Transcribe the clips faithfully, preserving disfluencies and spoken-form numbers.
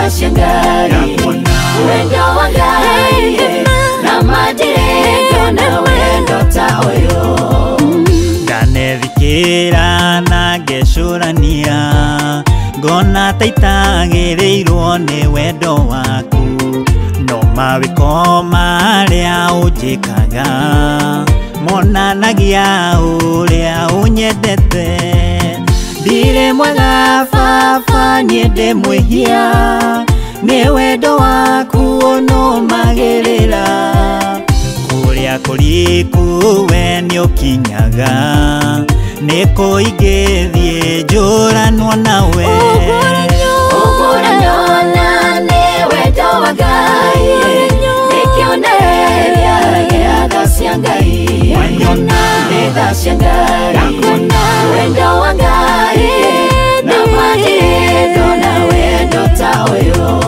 cia Ngai wendo wa Ngai na madirendo na wendo ta uyu ndanethikira na ngecurania ngona taitagĩrĩirwo nĩ wendo waku no mawĩko marĩa ũnjĩkaga monanagia ũrĩa ũnyendete ndirĩ mwega baba niĩ ndĩ mwĩhia nĩ wendo waku ũnũmagĩrĩra kũrĩa kũriku we nĩũkinyaga nĩkũ ingĩthiĩ njũranwo nawe ũguranona nĩ wendo wa Ngai nĩkĩonereria gĩa tha cia Ngai nĩ tha cia Ngai wendo wa Ngai na madirendo na wendo ta ũyũ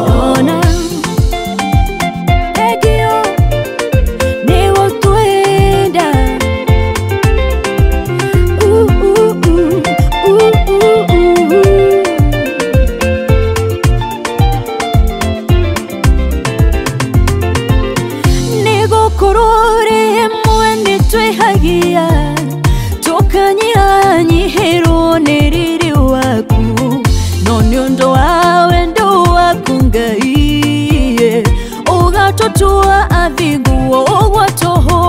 tukanyihanyihirwo nĩ riri waku no nĩ ũndũ wa wendo waku Ngai ũgatũtua athingu ũguo tũhũ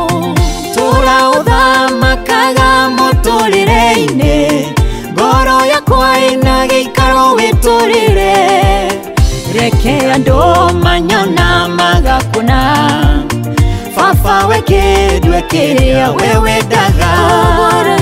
tũraũthamakaga mũtũrĩre-inĩ ngoro yakwa ĩna gĩikaro wĩtũrĩre reke andũ manyona magakũna baba we kĩndũ kĩrĩa we wendaga